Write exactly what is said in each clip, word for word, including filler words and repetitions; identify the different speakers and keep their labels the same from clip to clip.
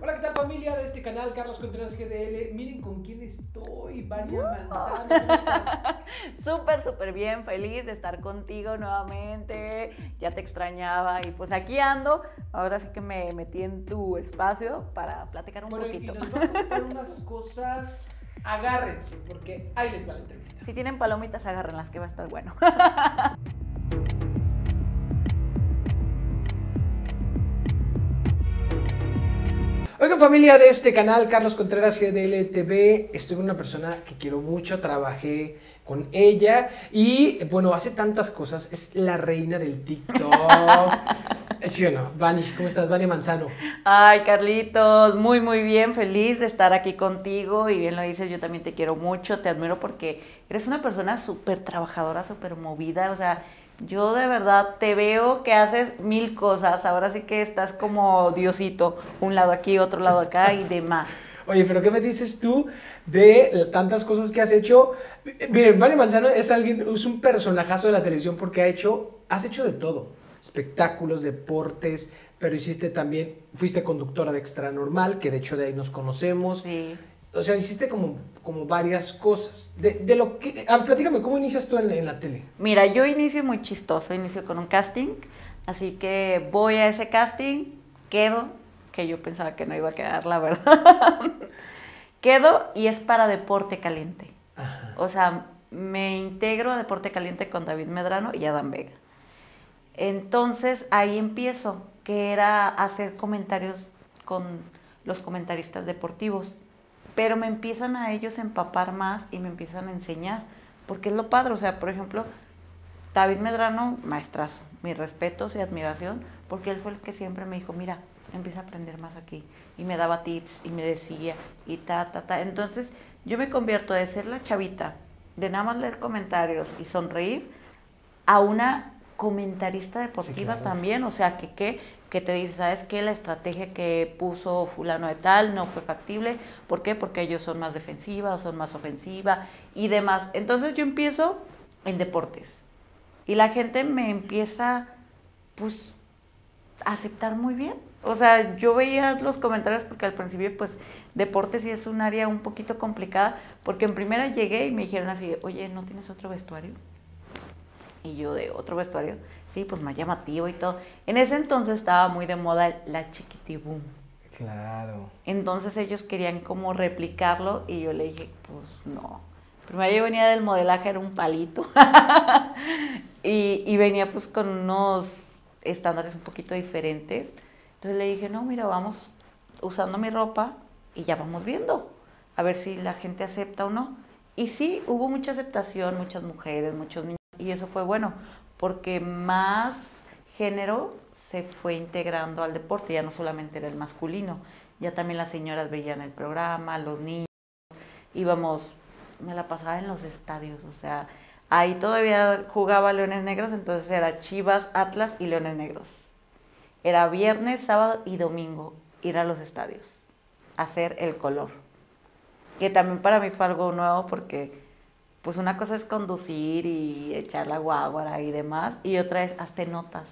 Speaker 1: Hola, ¿qué tal familia de este canal? Carlos Contreras G D L. Miren con quién estoy, Vania Manzano, ¿cómo estás?
Speaker 2: Súper, súper bien, feliz de estar contigo nuevamente. Ya te extrañaba y pues aquí ando. Ahora sí que me metí en tu espacio para platicar un
Speaker 1: bueno,
Speaker 2: poquito.
Speaker 1: Y nos vamos a contar unas cosas. Agárrense, porque ahí les va la entrevista.
Speaker 2: Si tienen palomitas, agárrenlas, que va a estar bueno.
Speaker 1: Oigan, familia de este canal, Carlos Contreras G D L T V, estoy con una persona que quiero mucho, trabajé con ella y, bueno, hace tantas cosas, es la reina del TikTok. ¿Sí o no? Vani, ¿cómo estás? Vania Manzano.
Speaker 2: Ay, Carlitos, muy, muy bien, feliz de estar aquí contigo y bien lo dices, yo también te quiero mucho, te admiro porque eres una persona súper trabajadora, súper movida, o sea, yo de verdad te veo que haces mil cosas, ahora sí que estás como Diosito, un lado aquí, otro lado acá y demás.
Speaker 1: Oye, pero ¿qué me dices tú de tantas cosas que has hecho? Miren, Vania Manzano es alguien, es un personajazo de la televisión porque ha hecho, has hecho de todo. Espectáculos, deportes, pero hiciste también, fuiste conductora de Extra Normal, que de hecho de ahí nos conocemos.
Speaker 2: Sí.
Speaker 1: O sea, hiciste como, como varias cosas. De, de lo que, ah, platícame, ¿cómo inicias tú en, en la tele?
Speaker 2: Mira, yo inicio muy chistoso, inicio con un casting, así que voy a ese casting, quedo, que yo pensaba que no iba a quedar, la verdad. Quedo y es para Deporte Caliente.
Speaker 1: Ajá.
Speaker 2: O sea, me integro a Deporte Caliente con David Medrano y Adán Vega. Entonces ahí empiezo, que era hacer comentarios con los comentaristas deportivos. Pero me empiezan a ellos a empapar más y me empiezan a enseñar. Porque es lo padre, o sea, por ejemplo, David Medrano, maestrazo, mis respetos y admiración, porque él fue el que siempre me dijo, mira, empieza a aprender más aquí. Y me daba tips y me decía, y ta, ta, ta. Entonces yo me convierto de ser la chavita, de nada más leer comentarios y sonreír, a una comentarista deportiva, sí, claro, también, o sea, que, que, que te dice, ¿sabes qué? La estrategia que puso fulano de tal no fue factible. ¿Por qué? Porque ellos son más defensiva o son más ofensiva y demás. Entonces yo empiezo en deportes y la gente me empieza, pues, a aceptar muy bien. O sea, yo veía los comentarios porque al principio, pues, deportes sí es un área un poquito complicada, porque en primera llegué y me dijeron así, oye, ¿no tienes otro vestuario? Y yo, de otro vestuario, sí, pues más llamativo y todo. En ese entonces estaba muy de moda la chiquitibum.
Speaker 1: Claro.
Speaker 2: Entonces ellos querían como replicarlo y yo le dije, pues no. Primero yo venía del modelaje, era un palito. y, y venía pues con unos estándares un poquito diferentes. Entonces le dije, no, mira, vamos usando mi ropa y ya vamos viendo. A ver si la gente acepta o no. Y sí, hubo mucha aceptación, muchas mujeres, muchos niños. Y eso fue bueno, porque más género se fue integrando al deporte, ya no solamente era el masculino, ya también las señoras veían el programa, los niños, íbamos, me la pasaba en los estadios, o sea, ahí todavía jugaba Leones Negros, entonces era Chivas, Atlas y Leones Negros. Era viernes, sábado y domingo ir a los estadios, hacer el color, que también para mí fue algo nuevo porque pues una cosa es conducir y echar la guaguara y demás, y otra es hazte notas.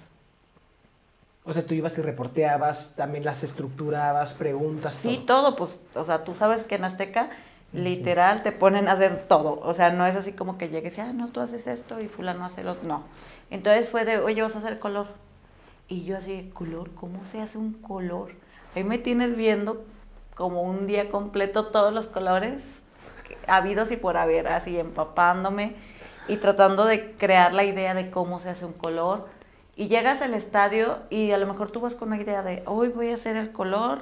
Speaker 1: O sea, tú ibas y reporteabas, también las estructurabas, preguntas.
Speaker 2: Sí, todo, todo pues, o sea, tú sabes que en Azteca, sí, literal, te ponen a hacer todo. O sea, no es así como que llegues y, ah, no, tú haces esto y fulano hace lo otro. No. Entonces fue de, oye, vas a hacer color. Y yo así, ¿color? ¿Cómo se hace un color? Ahí me tienes viendo como un día completo todos los colores habidos y por haber, así empapándome y tratando de crear la idea de cómo se hace un color. Y llegas al estadio y a lo mejor tú vas con una idea de hoy voy a hacer el color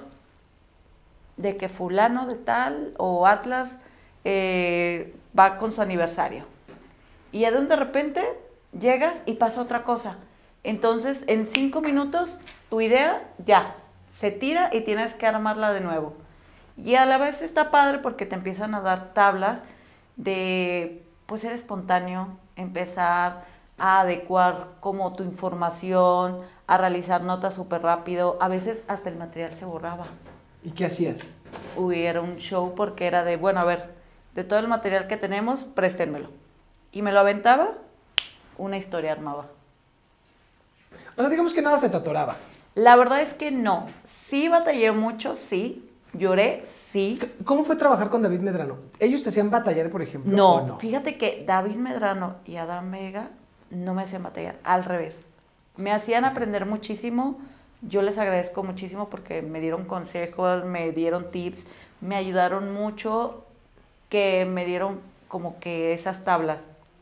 Speaker 2: de que fulano de tal o Atlas eh, va con su aniversario. Y de de repente llegas y pasa otra cosa. Entonces en cinco minutos tu idea ya se tira y tienes que armarla de nuevo. Y a la vez está padre porque te empiezan a dar tablas de, pues, ser espontáneo, empezar a adecuar como tu información, a realizar notas súper rápido. A veces hasta el material se borraba.
Speaker 1: ¿Y qué hacías?
Speaker 2: Uy, era un show porque era de, bueno, a ver, de todo el material que tenemos, préstenmelo. Y me lo aventaba, una historia armaba.
Speaker 1: O sea, digamos que nada se te atoraba.
Speaker 2: La verdad es que no. Sí batallé mucho, sí. Lloré, sí.
Speaker 1: ¿Cómo fue trabajar con David Medrano? ¿Ellos te hacían batallar, por ejemplo?
Speaker 2: No,
Speaker 1: ¿O no?
Speaker 2: fíjate que David Medrano y Adán Vega no me hacían batallar, al revés. Me hacían aprender muchísimo. Yo les agradezco muchísimo porque me dieron consejos, me dieron tips, me ayudaron mucho, que me dieron como que esas tablas.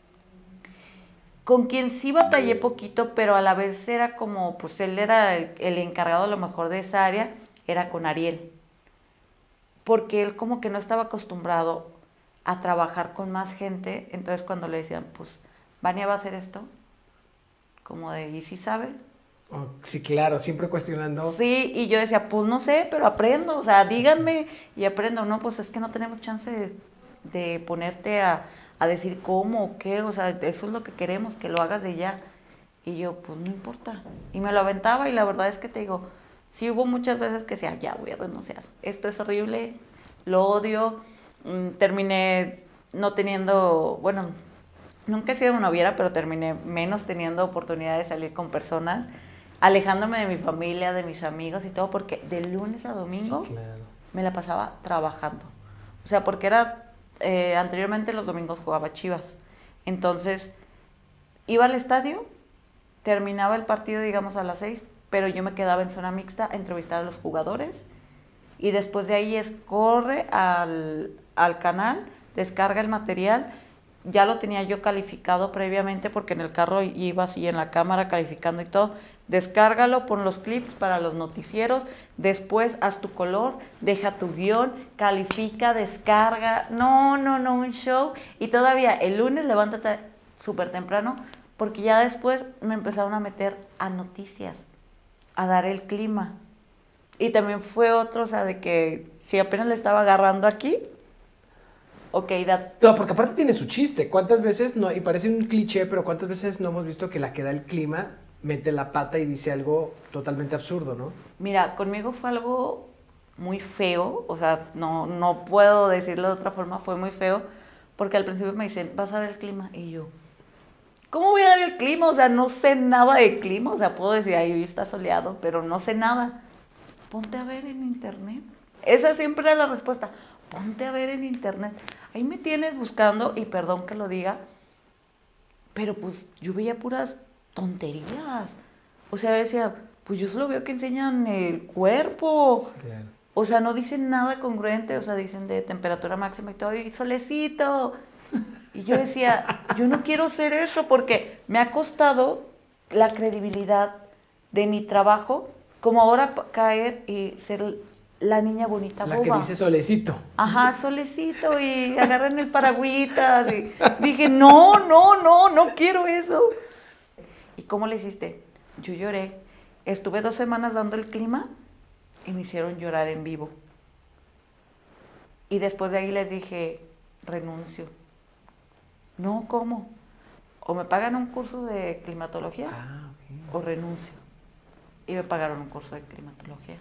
Speaker 2: Con quien sí batallé poquito, pero a la vez era como, pues él era el, el encargado a lo mejor de esa área, era con Ariel. Porque él como que no estaba acostumbrado a trabajar con más gente, entonces cuando le decían, pues, Vania va a hacer esto, como de, ¿y si sabe?
Speaker 1: Oh, sí, claro, siempre cuestionando.
Speaker 2: Sí, y yo decía, pues no sé, pero aprendo, o sea, díganme y aprendo. No, pues es que no tenemos chance de, de ponerte a, a decir cómo o qué, o sea, eso es lo que queremos, que lo hagas de ya. Y yo, pues no importa. Y me lo aventaba y la verdad es que te digo, sí hubo muchas veces que decía, ya voy a renunciar, esto es horrible, lo odio. Mm, terminé no teniendo, bueno, nunca he sido noviera, pero terminé menos teniendo oportunidad de salir con personas, alejándome de mi familia, de mis amigos y todo, porque de lunes a domingo
Speaker 1: Sí, claro.
Speaker 2: me la pasaba trabajando. O sea, porque era, eh, anteriormente los domingos jugaba Chivas. Entonces, iba al estadio, terminaba el partido, digamos, a las seis, pero yo me quedaba en zona mixta a entrevistar a los jugadores. Y después de ahí es corre al, al canal, descarga el material. Ya lo tenía yo calificado previamente porque en el carro iba así en la cámara calificando y todo. Descárgalo, pon los clips para los noticieros, después haz tu color, deja tu guión, califica, descarga. No, no, no, un show. Y todavía el lunes levántate súper temprano porque ya después me empezaron a meter a noticias, a dar el clima. Y también fue otro, o sea, de que si apenas le estaba agarrando aquí, ok, da.
Speaker 1: No, porque aparte tiene su chiste. ¿Cuántas veces, no, y parece un cliché, pero cuántas veces no hemos visto que la que da el clima mete la pata y dice algo totalmente absurdo, ¿no?
Speaker 2: Mira, conmigo fue algo muy feo, o sea, no, no puedo decirlo de otra forma, fue muy feo, porque al principio me dicen, ¿vas a dar el clima? Y yo, ¿cómo voy a dar el clima? O sea, no sé nada de clima, o sea, puedo decir, ahí hoy está soleado, pero no sé nada. Ponte a ver en internet. Esa siempre era la respuesta. Ponte a ver en internet. Ahí me tienes buscando, y perdón que lo diga, pero pues yo veía puras tonterías. O sea, decía, pues yo solo veo que enseñan el cuerpo.
Speaker 1: Sí, claro.
Speaker 2: O sea, no dicen nada congruente, o sea, dicen de temperatura máxima y todo, y solecito. Y yo decía, yo no quiero ser eso porque me ha costado la credibilidad de mi trabajo, como ahora caer y ser la niña bonita
Speaker 1: La
Speaker 2: boba.
Speaker 1: que dice solecito.
Speaker 2: Ajá, solecito, y agarran el paragüitas. Y dije, no, no, no, no quiero eso. ¿Y cómo le hiciste? Yo lloré. Estuve dos semanas dando el clima y me hicieron llorar en vivo. Y después de ahí les dije, renuncio. No, ¿cómo? O me pagan un curso de climatología
Speaker 1: Ah, ok.
Speaker 2: o renuncio. Y me pagaron un curso de climatología.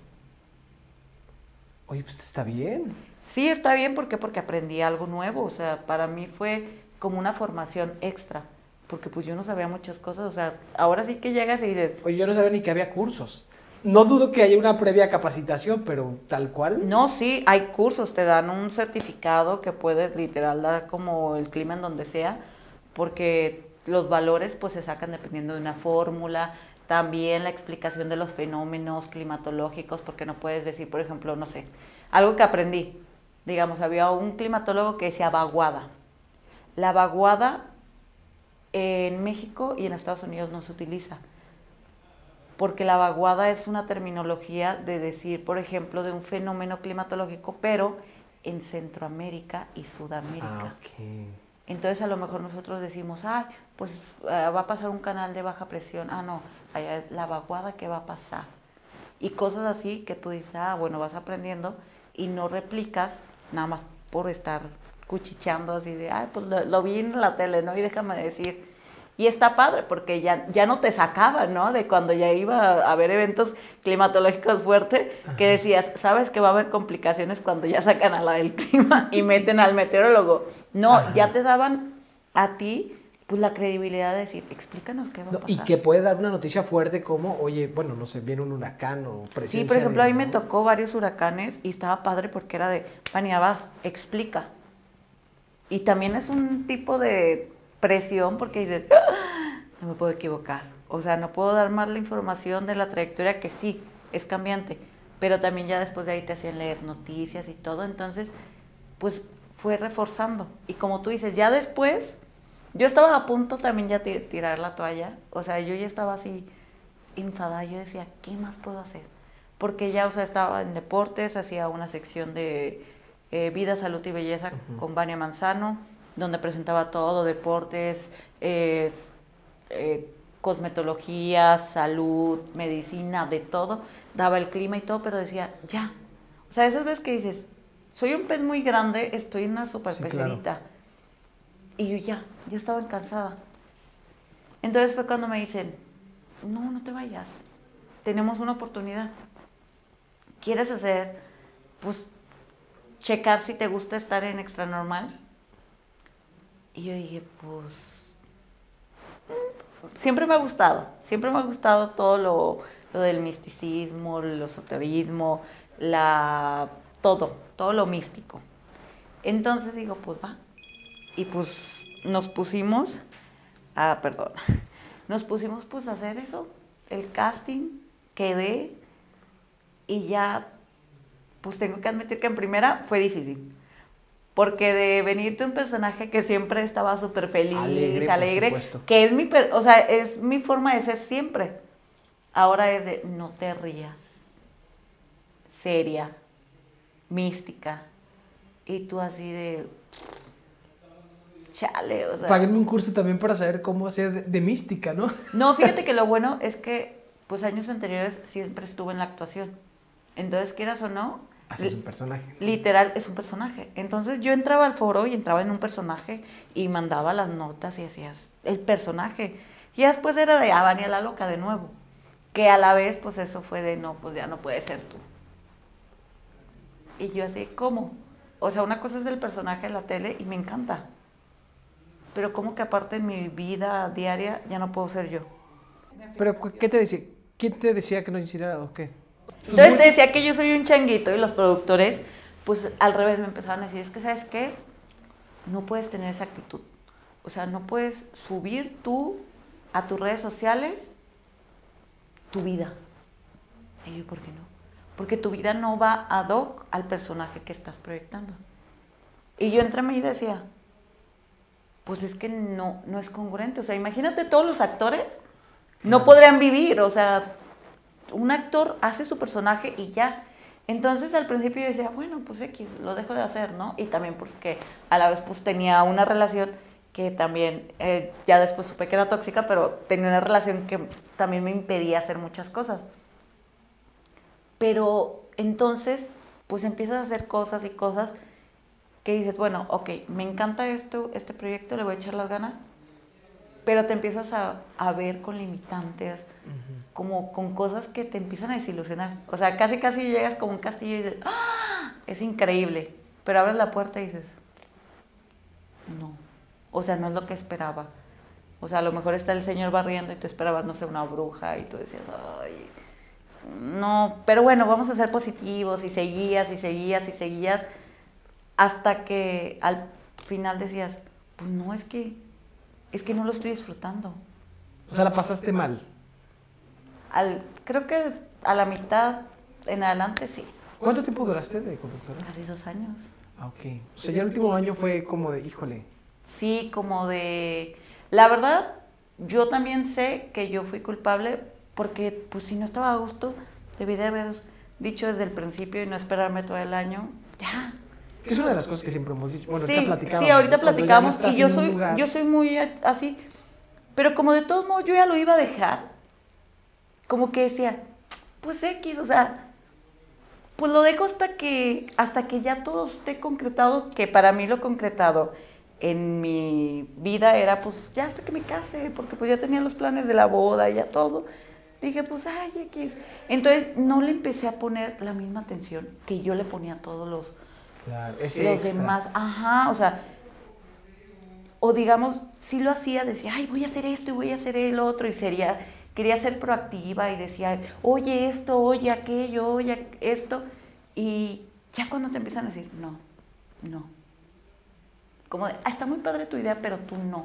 Speaker 1: Oye, pues está bien.
Speaker 2: Sí, está bien, ¿por qué? Porque aprendí algo nuevo, o sea, para mí fue como una formación extra, porque pues yo no sabía muchas cosas, o sea, ahora sí que llegas y dices,
Speaker 1: Oye, yo no sabía ni que había cursos. No dudo que haya una previa capacitación, pero tal cual.
Speaker 2: no, sí, hay cursos, te dan un certificado que puedes literal dar como el clima en donde sea, porque los valores pues se sacan dependiendo de una fórmula, también la explicación de los fenómenos climatológicos, porque no puedes decir, por ejemplo, no sé, algo que aprendí, digamos, había un climatólogo que decía vaguada. La vaguada en México y en Estados Unidos no se utiliza, porque la vaguada es una terminología de decir, por ejemplo, de un fenómeno climatológico, pero en Centroamérica y Sudamérica.
Speaker 1: Ah, ok.
Speaker 2: Entonces a lo mejor nosotros decimos, ah, pues uh, va a pasar un canal de baja presión. Ah, no, allá es la vaguada que va a pasar. Y cosas así que tú dices, ah, bueno, vas aprendiendo y no replicas nada más por estar cuchicheando así de, ah, pues lo, lo vi en la tele, ¿no? Y déjame decir. Y está padre porque ya, ya no te sacaban, ¿no? De cuando ya iba a haber eventos climatológicos fuertes, que decías, sabes que va a haber complicaciones cuando ya sacan a la del clima y meten al meteorólogo. No,
Speaker 1: Ajá.
Speaker 2: ya te daban a ti pues la credibilidad de decir, explícanos qué va a
Speaker 1: No,
Speaker 2: pasar.
Speaker 1: y que puede dar una noticia fuerte como, oye, bueno, no sé, viene un huracán o presencia
Speaker 2: Sí, por ejemplo, a
Speaker 1: de,
Speaker 2: mí me
Speaker 1: ¿no?
Speaker 2: tocó varios huracanes y estaba padre porque era de, Vania, vas, explica. Y también es un tipo de presión porque dices, "Ah, no me puedo equivocar. O sea, no puedo dar más la información de la trayectoria que sí, es cambiante. Pero también ya después de ahí te hacían leer noticias y todo. Entonces, pues fue reforzando. Y como tú dices, ya después, yo estaba a punto también ya de tirar la toalla. O sea, yo ya estaba así enfadada. Yo decía, ¿qué más puedo hacer? Porque ya, o sea, estaba en deportes, hacía una sección de eh, vida, salud y belleza uh-huh. con Vania Manzano, donde presentaba todo, deportes, eh, eh, cosmetología, salud, medicina, de todo. Daba el clima y todo, pero decía, ya. O sea, esas veces que dices, soy un pez muy grande, estoy en una super sí, pecerita. Claro. Y yo ya, ya estaba cansada. Entonces fue cuando me dicen, no, no te vayas, tenemos una oportunidad. ¿Quieres hacer, pues, checar si te gusta estar en Extra Normal? Y yo dije, pues, siempre me ha gustado, siempre me ha gustado todo lo, lo del misticismo, el esoterismo, la, todo, todo lo místico. Entonces digo, pues va. Y pues nos pusimos, ah, perdón, nos pusimos pues a hacer eso, el casting, quedé. Y ya, pues tengo que admitir que en primera fue difícil. Porque de venirte un personaje que siempre estaba súper feliz, alegre, alegre que es mi, o sea, es mi forma de ser siempre. Ahora es de, no te rías, seria, mística. Y tú así de, chale, o sea.
Speaker 1: Páguenme un curso también para saber cómo hacer de mística, ¿no?
Speaker 2: No, fíjate que lo bueno es que, pues años anteriores siempre estuve en la actuación. Entonces, quieras o no,
Speaker 1: así es un personaje.
Speaker 2: Literal, es un personaje. Entonces, yo entraba al foro y entraba en un personaje y mandaba las notas y hacías el personaje. Y después era de, ah, Vania la loca de nuevo. Que a la vez, pues eso fue de, no, pues ya no puedes ser tú. Y yo así, ¿cómo? O sea, una cosa es el personaje en la tele y me encanta. Pero ¿cómo que aparte en mi vida diaria ya no puedo ser yo?
Speaker 1: Pero, ¿qué te decía? ¿Quién te decía que no hiciera o qué?
Speaker 2: Entonces te decía que yo soy un changuito y los productores, pues al revés me empezaban a decir, es que ¿sabes qué? No puedes tener esa actitud. O sea, no puedes subir tú a tus redes sociales tu vida. Y yo, ¿por qué no? Porque tu vida no va ad hoc al personaje que estás proyectando. Y yo entre mí y decía, pues es que no, no es congruente. O sea, imagínate todos los actores, no podrían vivir, o sea, un actor hace su personaje y ya. Entonces al principio yo decía, bueno, pues X, lo dejo de hacer, ¿no? Y también porque a la vez pues tenía una relación que también, eh, ya después supe que era tóxica, pero tenía una relación que también me impedía hacer muchas cosas. Pero entonces, pues empiezas a hacer cosas y cosas que dices, bueno, ok, me encanta esto, este proyecto, le voy a echar las ganas, pero te empiezas a, a ver con limitantes, uh-huh. como con cosas que te empiezan a desilusionar. O sea, casi casi llegas como un castillo y dices, ¡ah! Es increíble. Pero abres la puerta y dices, no. O sea, no es lo que esperaba. O sea, a lo mejor está el señor barriendo y tú esperabas, no sé, una bruja y tú decías, ay, no. Pero bueno, vamos a ser positivos y seguías y seguías y seguías hasta que al final decías, pues no, es que es que no lo estoy disfrutando.
Speaker 1: O sea, la pasaste mal.
Speaker 2: Al, creo que a la mitad en adelante sí.
Speaker 1: ¿Cuánto tiempo duraste de conductora?
Speaker 2: Casi dos años.
Speaker 1: Ah, ok. O sea, ya el último año fue como de, híjole.
Speaker 2: Sí, como de... La verdad, yo también sé que yo fui culpable porque, pues, si no estaba a gusto, debí de haber dicho desde el principio y no esperarme todo el año. Ya.
Speaker 1: Que es una de las cosas que siempre hemos dicho. Bueno,
Speaker 2: sí,
Speaker 1: ahorita platicamos.
Speaker 2: Sí, ahorita platicamos
Speaker 1: no
Speaker 2: y yo soy, yo soy muy así. Pero como de todos modos yo ya lo iba a dejar, como que decía, pues X, o sea, pues lo dejo hasta que, hasta que ya todo esté concretado, que para mí lo concretado en mi vida era, pues ya hasta que me case, porque pues ya tenía los planes de la boda y ya todo. Dije, pues, ay, X. Entonces no le empecé a poner la misma atención que yo le ponía a todos los...
Speaker 1: Claro,
Speaker 2: los demás, ajá, o sea, o digamos, sí lo hacía, decía, ay, voy a hacer esto y voy a hacer el otro, y sería, quería ser proactiva y decía, oye esto, oye aquello, oye esto, y ya cuando te empiezan a decir, no, no, como de, ah, está muy padre tu idea, pero tú no,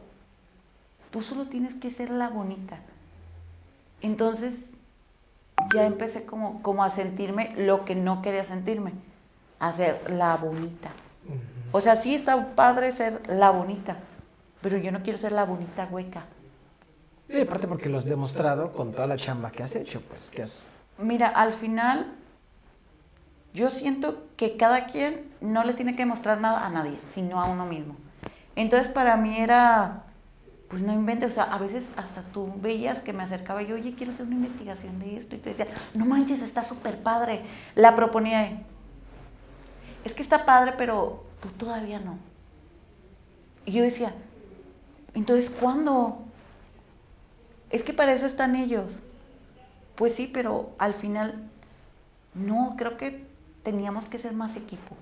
Speaker 2: tú solo tienes que ser la bonita. Entonces ya empecé como, como a sentirme lo que no quería sentirme, a ser la bonita. O sea, sí está padre ser la bonita, pero yo no quiero ser la bonita hueca.
Speaker 1: Y aparte porque lo has demostrado con toda la chamba que has hecho, pues, que has...
Speaker 2: Mira, al final, yo siento que cada quien no le tiene que mostrar nada a nadie, sino a uno mismo. Entonces, para mí era, pues no inventes, o sea, a veces hasta tú veías que me acercaba y yo, oye, quiero hacer una investigación de esto, y te decía, no manches, está súper padre. La proponía ahí. Es que está padre, pero tú todavía no. Y yo decía, entonces, ¿cuándo? Es que para eso están ellos. Pues sí, pero al final, no, creo que teníamos que ser más equipo.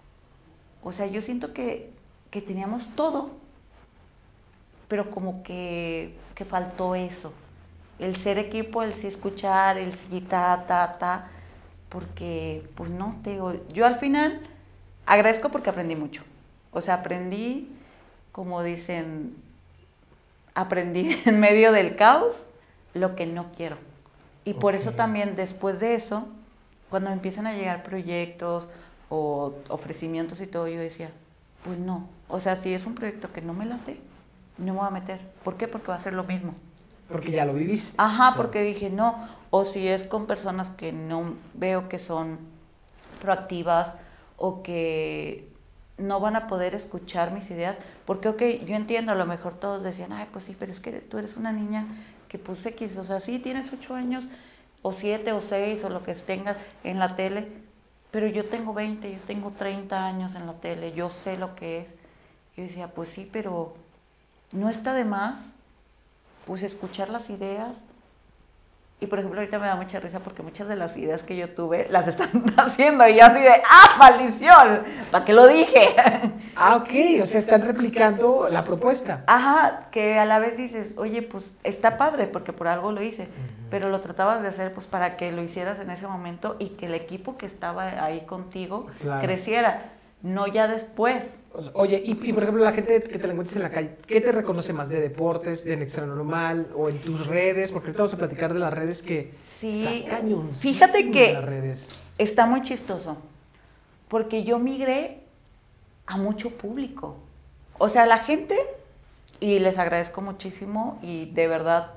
Speaker 2: O sea, yo siento que, que teníamos todo, pero como que, que faltó eso. El ser equipo, el sí escuchar, el sí ta, ta, ta, porque, pues no, te digo, yo al final agradezco porque aprendí mucho. O sea, aprendí, como dicen, aprendí en medio del caos lo que no quiero. Y por okay. eso también después de eso, cuando me empiezan a llegar proyectos o ofrecimientos y todo, yo decía, pues no. O sea, si es un proyecto que no me late, no me voy a meter. ¿Por qué? Porque va a ser lo mismo.
Speaker 1: Porque ya lo viviste.
Speaker 2: Ajá, so. Porque dije, no. O si es con personas que no veo que son proactivas o que no van a poder escuchar mis ideas. Porque, ok, yo entiendo, a lo mejor todos decían, ay, pues sí, pero es que tú eres una niña que pues X, o sea, sí, tienes ocho años, o siete, o seis, o lo que tengas en la tele, pero yo tengo veinte, yo tengo treinta años en la tele, yo sé lo que es. Yo decía, pues sí, pero no está de más, pues escuchar las ideas. Y por ejemplo, ahorita me da mucha risa porque muchas de las ideas que yo tuve las están haciendo y yo así de, ¡ah, maldición! ¿Para qué lo dije?
Speaker 1: Ah, ok, o sea, están replicando la propuesta.
Speaker 2: Ajá, que a la vez dices, oye, pues está padre porque por algo lo hice, uh-huh. pero lo tratabas de hacer pues para que lo hicieras en ese momento y que el equipo que estaba ahí contigo claro. creciera, no ya después.
Speaker 1: Oye, y, y por ejemplo, la gente que te la encuentres en la calle, ¿qué te reconoce más? ¿De deportes, de en Extra Normal o en tus redes? Porque ahorita vamos a platicar de las redes que
Speaker 2: sí,
Speaker 1: estás cañoncísimo.
Speaker 2: Fíjate que
Speaker 1: en las redes.
Speaker 2: Está muy chistoso, porque yo migré a mucho público. O sea, la gente, y les agradezco muchísimo, y de verdad,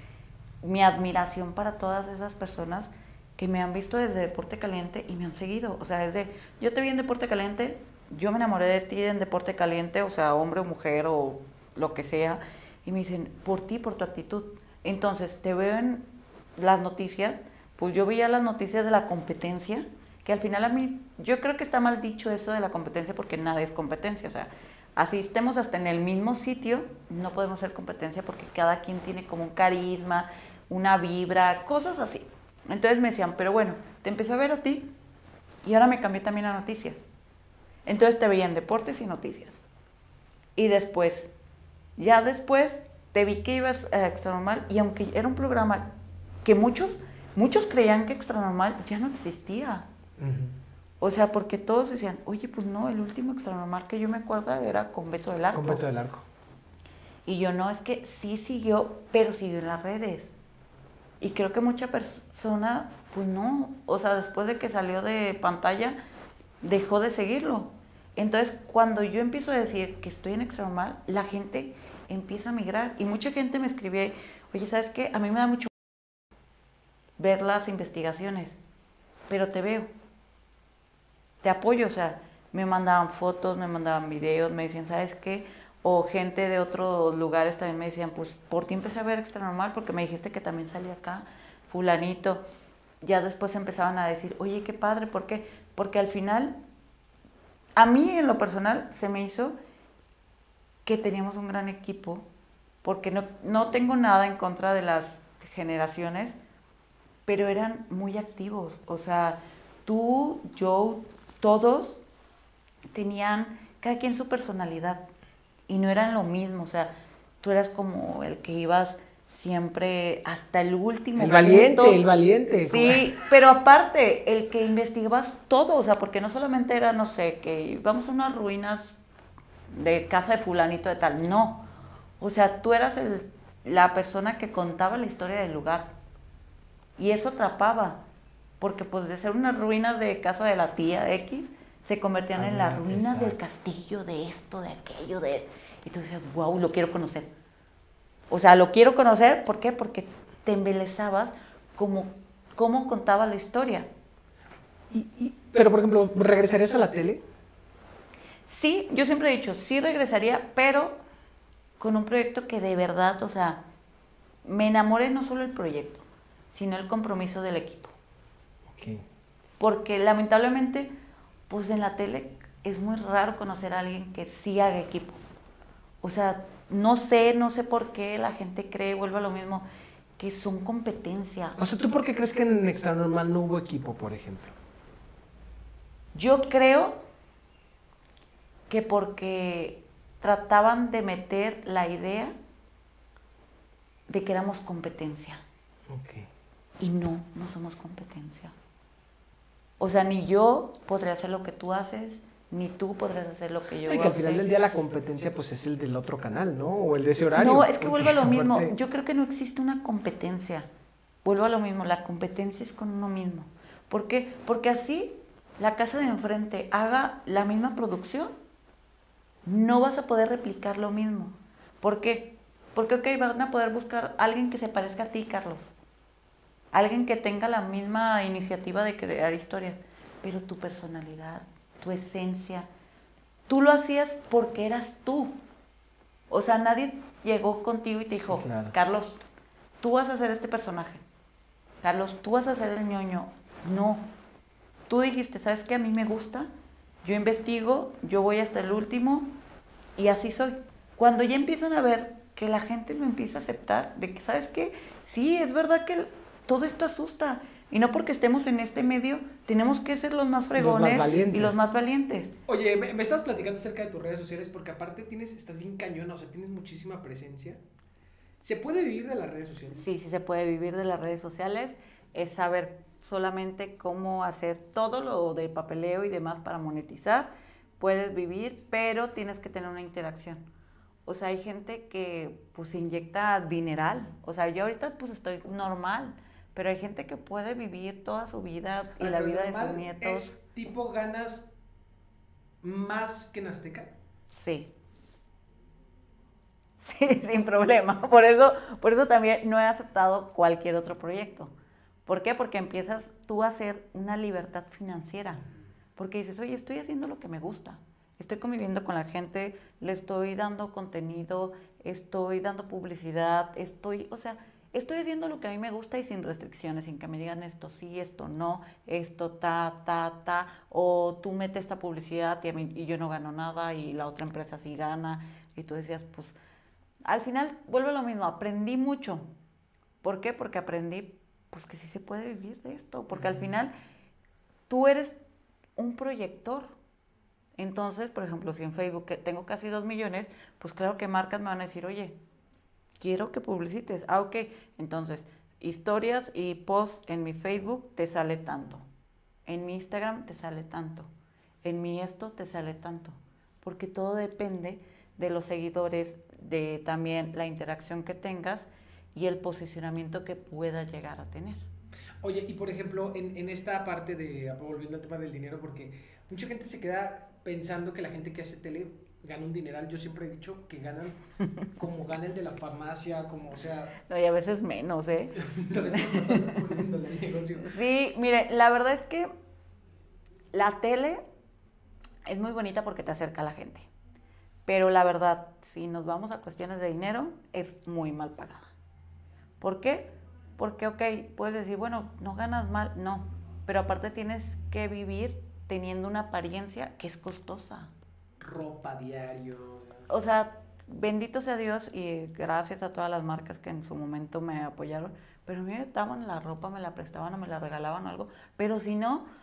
Speaker 2: mi admiración para todas esas personas que me han visto desde Deporte Caliente y me han seguido. O sea, desde, yo te vi en Deporte Caliente, yo me enamoré de ti en Deporte Caliente, o sea, hombre o mujer o lo que sea, y me dicen, por ti, por tu actitud. Entonces, te veo en las noticias, pues yo veía las noticias de la competencia, que al final a mí, yo creo que está mal dicho eso de la competencia porque nada es competencia, o sea, así estemos hasta en el mismo sitio, no podemos hacer competencia porque cada quien tiene como un carisma, una vibra, cosas así. Entonces me decían, pero bueno, te empecé a ver a ti y ahora me cambié también a noticias. Entonces te veía en deportes y noticias. Y después, ya después, te vi que ibas a Extra Normal y aunque era un programa que muchos, muchos creían que Extra Normal ya no existía. Uh-huh. O sea, porque todos decían, oye, pues no, el último Extra Normal que yo me acuerdo era con Beto del Arco.
Speaker 1: Con Beto del Arco.
Speaker 2: Y yo, no, es que sí siguió, pero siguió en las redes. Y creo que mucha persona, pues no, o sea, después de que salió de pantalla, dejó de seguirlo. Entonces, cuando yo empiezo a decir que estoy en Extra Normal, la gente empieza a migrar. Y mucha gente me escribe, oye, ¿sabes qué? A mí me da mucho ver las investigaciones, pero te veo, te apoyo, o sea, me mandaban fotos, me mandaban videos, me decían, ¿sabes qué? O gente de otros lugares también me decían, pues, por ti empecé a ver Extra Normal porque me dijiste que también salía acá, fulanito. Ya después empezaban a decir, oye, qué padre, ¿por qué? Porque al final, a mí en lo personal se me hizo que teníamos un gran equipo, porque no, no tengo nada en contra de las generaciones, pero eran muy activos. O sea, tú, yo, todos tenían cada quien su personalidad y no eran lo mismo, o sea, tú eras como el que ibas siempre hasta el último
Speaker 1: El valiente,
Speaker 2: punto.
Speaker 1: el valiente.
Speaker 2: Sí, pero aparte, el que investigabas todo, o sea, porque no solamente era, no sé, que vamos a unas ruinas de casa de fulanito de tal, no. O sea, tú eras el, la persona que contaba la historia del lugar. Y eso atrapaba, porque pues de ser unas ruinas de casa de la tía X, se convertían ah, en las ruinas exacto. del castillo, de esto, de aquello, de... Y tú decías, wow, lo quiero conocer. O sea, lo quiero conocer, ¿por qué? Porque te embelezabas como cómo contaba la historia.
Speaker 1: Y, y, pero, por ejemplo, ¿regresarías a la tele?
Speaker 2: Sí, yo siempre he dicho, sí regresaría, pero con un proyecto que de verdad, o sea, me enamore no solo el proyecto, sino el compromiso del equipo.
Speaker 1: Okay.
Speaker 2: Porque lamentablemente, pues en la tele es muy raro conocer a alguien que sí haga equipo. O sea, no sé, no sé por qué la gente cree, vuelve a lo mismo, que son competencia.
Speaker 1: O sea, ¿tú por qué crees que en Extra Normal no hubo equipo, por ejemplo?
Speaker 2: Yo creo que porque trataban de meter la idea de que éramos competencia.
Speaker 1: Okay.
Speaker 2: Y no, no somos competencia. O sea, ni yo podría hacer lo que tú haces, ni tú podrías hacer lo que yo hago.
Speaker 1: Y que al final del día la competencia pues es el del otro canal, ¿no? O el de ese horario.
Speaker 2: No, es que vuelve a lo mismo.
Speaker 1: Aparte...
Speaker 2: Yo creo que no existe una competencia. Vuelvo a lo mismo, la competencia es con uno mismo. ¿Por qué? Porque así la casa de enfrente haga la misma producción, no vas a poder replicar lo mismo. ¿Por qué? Porque, ok, van a poder buscar a alguien que se parezca a ti, Carlos. Alguien que tenga la misma iniciativa de crear historias. Pero tu personalidad, tu esencia, tú lo hacías porque eras tú. O sea, nadie llegó contigo y te dijo, sí, claro. Carlos, tú vas a ser este personaje. Carlos, tú vas a ser el ñoño. No. Tú dijiste, ¿sabes qué? A mí me gusta. Yo investigo, yo voy hasta el último y así soy. Cuando ya empiezan a ver que la gente lo empieza a aceptar, de que, ¿sabes qué? Sí, es verdad que todo esto asusta. Y no porque estemos en este medio, tenemos que ser los más fregones los más y los más valientes.
Speaker 1: Oye, me, me estás platicando acerca de tus redes sociales porque aparte tienes, estás bien cañona, o sea, tienes muchísima presencia. ¿Se puede vivir de las redes sociales?
Speaker 2: Sí, sí se puede vivir de las redes sociales. Es saber solamente cómo hacer todo lo de papeleo y demás para monetizar. Puedes vivir, pero tienes que tener una interacción. O sea, hay gente que pues inyecta dineral. O sea, yo ahorita pues estoy normal, pero hay gente que puede vivir toda su vida y la vida de sus nietos.
Speaker 1: ¿Es tipo ganas más que en Azteca?
Speaker 2: Sí. Sí, sin problema. Por eso, por eso también no he aceptado cualquier otro proyecto. ¿Por qué? Porque empiezas tú a hacer una libertad financiera. Porque dices, oye, estoy haciendo lo que me gusta. Estoy conviviendo con la gente, le estoy dando contenido, estoy dando publicidad, estoy, o sea, estoy haciendo lo que a mí me gusta y sin restricciones, sin que me digan esto sí, esto no, esto ta, ta, ta, o tú metes esta publicidad y, a mí, y yo no gano nada y la otra empresa sí gana. Y tú decías, pues, al final vuelve lo mismo, aprendí mucho. ¿Por qué? Porque aprendí, pues, que sí se puede vivir de esto, porque al final tú eres un proyector. Entonces, por ejemplo, si en Facebook tengo casi dos millones, pues claro que marcas me van a decir, oye, quiero que publicites. Ah, ok. Entonces, historias y posts en mi Facebook te sale tanto. En mi Instagram te sale tanto. En mi esto te sale tanto. Porque todo depende de los seguidores, de también la interacción que tengas y el posicionamiento que puedas llegar a tener.
Speaker 1: Oye, y por ejemplo, en, en esta parte de, volviendo al tema del dinero, porque mucha gente se queda pensando que la gente que hace tele gana un dineral. Yo siempre he dicho que ganan como gana el de la farmacia, como, o sea...
Speaker 2: No, y a veces menos, ¿eh?
Speaker 1: A veces no estás poniéndole al negocio.
Speaker 2: Sí, mire, la verdad es que la tele es muy bonita porque te acerca a la gente. Pero la verdad, si nos vamos a cuestiones de dinero, es muy mal pagada. ¿Por qué? Porque, ok, puedes decir, bueno, no ganas mal, no. Pero aparte tienes que vivir teniendo una apariencia que es costosa.
Speaker 1: Ropa diario.
Speaker 2: O sea, bendito sea Dios y gracias a todas las marcas que en su momento me apoyaron. Pero a mí me daban la ropa, me la prestaban o me la regalaban o algo. Pero si no,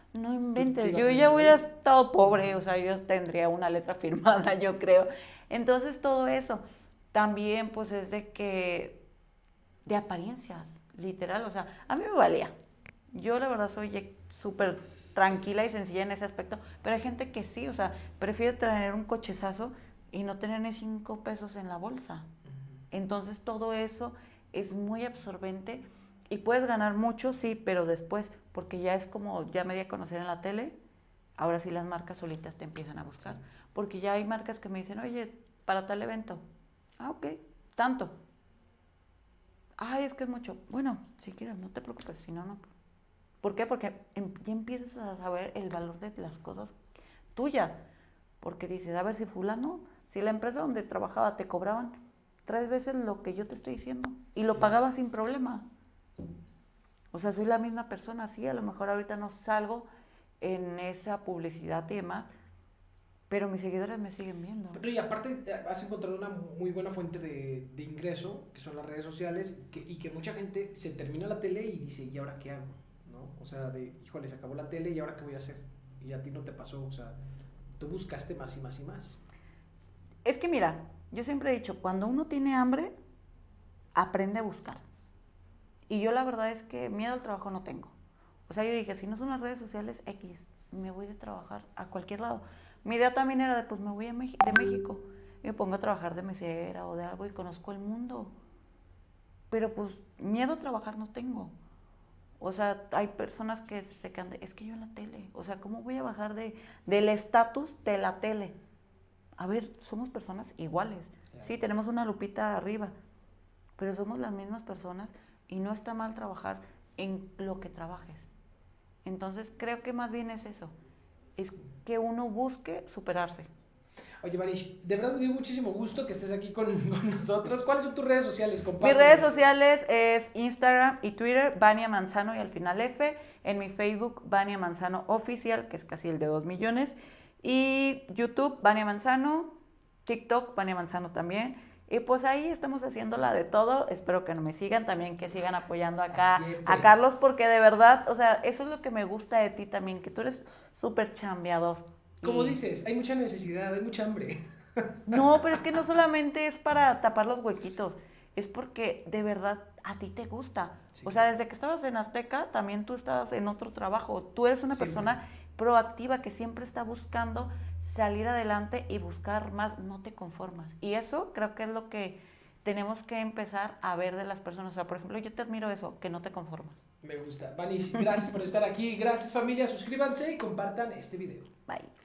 Speaker 2: no inventes,
Speaker 1: Sí,
Speaker 2: yo ya hubiera estado pobre, o sea, yo tendría una letra firmada, yo creo. Entonces todo eso también pues es de que, de apariencias, literal, o sea, a mí me valía. Yo la verdad soy súper tranquila y sencilla en ese aspecto, pero hay gente que sí, o sea, prefiere traer un cochezazo y no tener ni cinco pesos en la bolsa. Entonces todo eso es muy absorbente y puedes ganar mucho, sí, pero después, porque ya es como, ya me di a conocer en la tele, ahora sí las marcas solitas te empiezan a buscar, sí. Porque ya hay marcas que me dicen, oye, para tal evento, ah, ok, tanto. Ay, es que es mucho. Bueno, si quieres, no te preocupes, si no, no. ¿Por qué? Porque ya empiezas a saber el valor de las cosas tuyas. Porque dices, a ver si fulano, si la empresa donde trabajaba te cobraban tres veces lo que yo te estoy diciendo y lo pagaba sin problema. O sea, soy la misma persona, sí, a lo mejor ahorita no salgo en esa publicidad y demás, pero mis seguidores me siguen viendo.
Speaker 1: Pero y aparte has encontrado una muy buena fuente de, de ingreso, que son las redes sociales, que, y que mucha gente se termina la tele y dice, ¿y ahora qué hago? ¿No? O sea, de, híjole, se acabó la tele y ahora qué voy a hacer. Y a ti no te pasó, o sea, tú buscaste más y más y más.
Speaker 2: Es que mira, yo siempre he dicho, cuando uno tiene hambre, aprende a buscar. Y yo la verdad es que miedo al trabajo no tengo. O sea, yo dije, si no son las redes sociales, X, me voy de trabajar a cualquier lado. Mi idea también era de, pues me voy a Mex- de México y me pongo a trabajar de mesera o de algo y conozco el mundo. Pero pues miedo a trabajar no tengo. O sea, hay personas que se quedan de, es que yo en la tele, o sea, ¿cómo voy a bajar de, del estatus de la tele? A ver, somos personas iguales. Claro. Sí, tenemos una lupita arriba, pero somos las mismas personas y no está mal trabajar en lo que trabajes. Entonces, creo que más bien es eso, es que uno busque superarse.
Speaker 1: Oye, Marish, de verdad me dio muchísimo gusto que estés aquí con, con nosotros. ¿Cuáles son tus redes sociales?
Speaker 2: Mis redes sociales es Instagram y Twitter, Vania Manzano y al final F. En mi Facebook, Vania Manzano Oficial, que es casi el de dos millones. Y YouTube, Vania Manzano. TikTok, Vania Manzano también. Y pues ahí estamos haciendo la de todo. Espero que no me sigan también, que sigan apoyando acá Siempre. a Carlos, porque de verdad, o sea, eso es lo que me gusta de ti también, que tú eres súper chambeador.
Speaker 1: Como y... dices, hay mucha necesidad, hay mucha hambre.
Speaker 2: No, pero es que no solamente es para tapar los huequitos, es porque de verdad a ti te gusta. Sí. O sea, desde que estabas en Azteca, también tú estabas en otro trabajo. Tú eres una sí, persona proactiva que siempre está buscando salir adelante y buscar más, no te conformas. Y eso creo que es lo que tenemos que empezar a ver de las personas. O sea, por ejemplo, yo te admiro eso, que no te conformas.
Speaker 1: Me gusta. Vanish, gracias por estar aquí. Gracias, familia. Suscríbanse y compartan este video.
Speaker 2: Bye.